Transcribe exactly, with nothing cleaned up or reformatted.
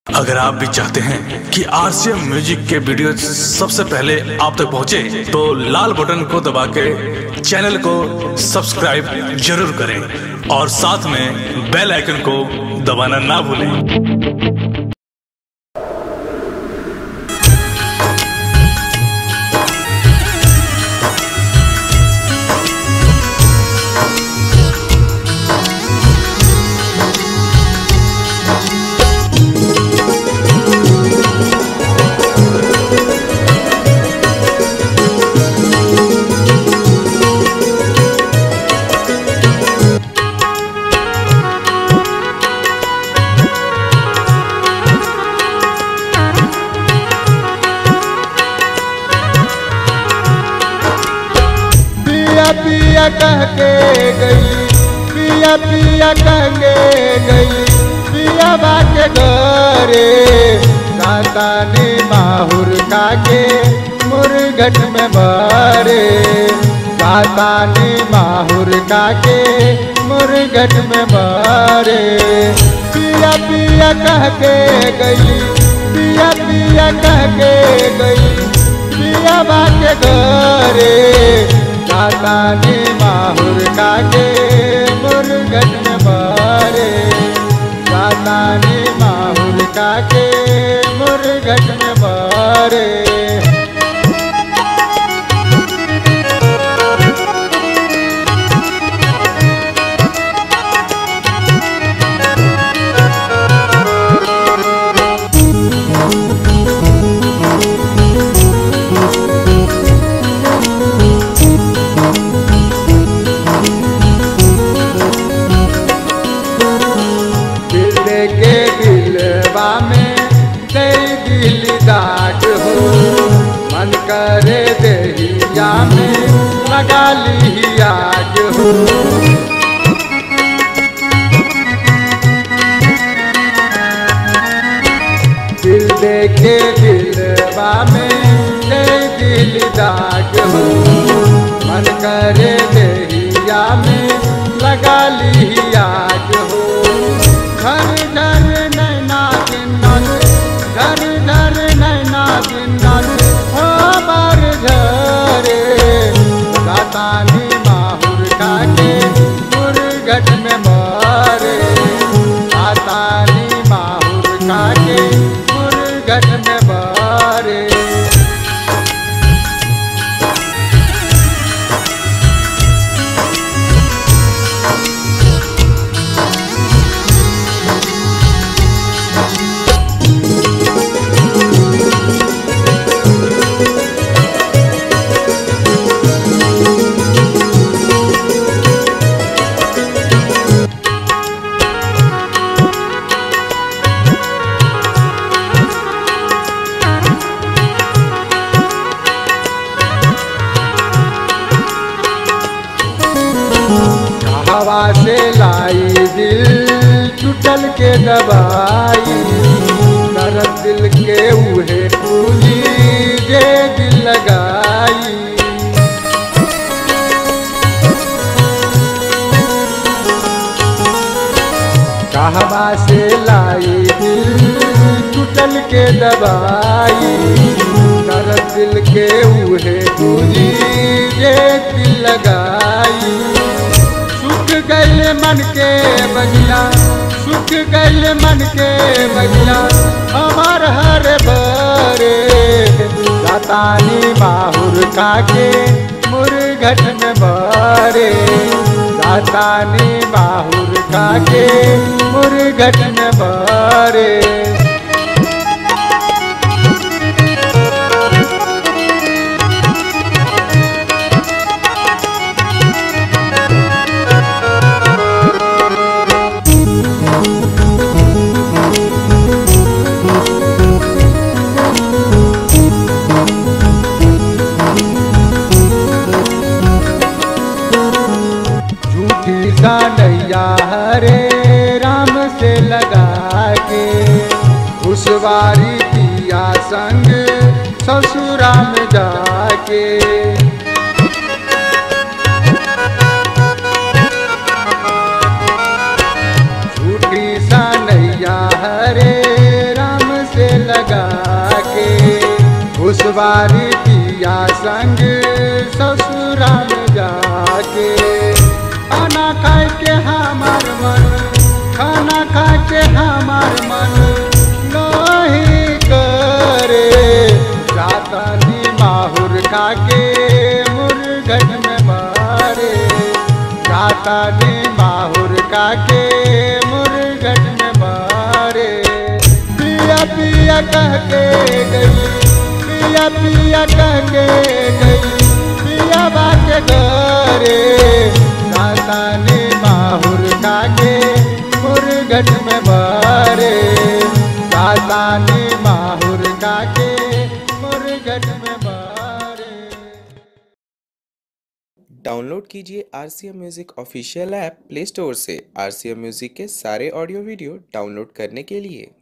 अगर आप भी चाहते हैं कि आरसीएम म्यूजिक के वीडियो सबसे पहले आप तक पहुंचे, तो लाल बटन को दबा के चैनल को सब्सक्राइब जरूर करें और साथ में बेल आइकन को दबाना ना भूलें। पिया कह के गई, पिया पिया कह के गई, पिया बाके घरे दाता ने माहुर खाके मुरघट में भरे, दाता ने माहुर खाके मुरघट में भरे। पिया पिया कह के गई, पिया पिया कह के गई, पिया बाके घरे दाता ने माहुर खाके मुरघट में भरे, दाता ने माहुर खाके मुरघट में भरे। के दिलवा में कई दिल दाग हो, मन करे दहिया में लगा ली आग हो। दिल देखे दिलवा में कई दिल दाग हो, मन करे दहिया में लगा ली आग हो। घर घर नैना गिन्नत, घर घर नैना गिन्नत हो बार झरे, दाता ने माहुर खाके मुरघट में भरे, दाता ने माहुर खाके मुरघट में भरे। हवा से लाई दिल टूटल के दबाई, दर्द दिल के उहे पूजी जे दिल लगाई। हवा से लाई दिल टूटल के दबाई, दर्द दिल के उहे पूजी जे दिल लगाई। सुख गैल मन के बगिया, सुख गैल मन के बगिया हमार हर भरे, दाता ने माहुर खाके मुरघट में भरे, दाता ने माहुर खाके मुरघट में भरे। नैया हरे राम से लगा के, खुशवारी किया संग ससुरा में जाके। झूठी सा नैया हरे राम घुसवारी पिया संग ससुरा में जाके। खाना खाए के हमार मन, खाना खा के हमार मन नहीं करे। जातानी माहुर खा के मुर्गन में मारे। जातानी माहुर खा के मुर्गन में मारे। पिया पिया कह के गई, पिया पिया कह के गई, पिया बाके घरे। जातानी माहुर खा के मुर्गन में मारे। जातानी माहुर खा के मुर्गन में मारे। डाउनलोड कीजिए R C M music official app play store से। आर सी एम म्यूजिक के सारे ऑडियो वीडियो डाउनलोड करने के लिए